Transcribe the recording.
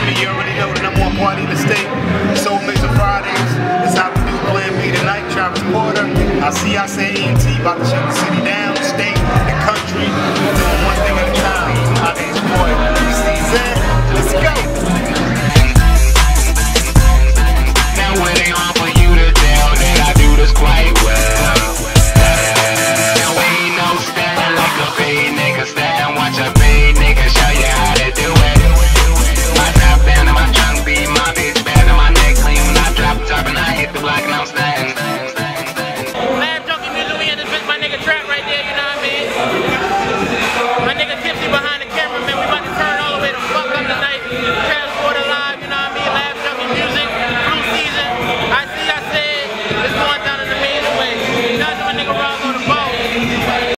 me, you already know the #1 party in the state. Soul Mixer Fridays. It's how we do Plan B tonight. Travis Porter. I see I say ENT about to show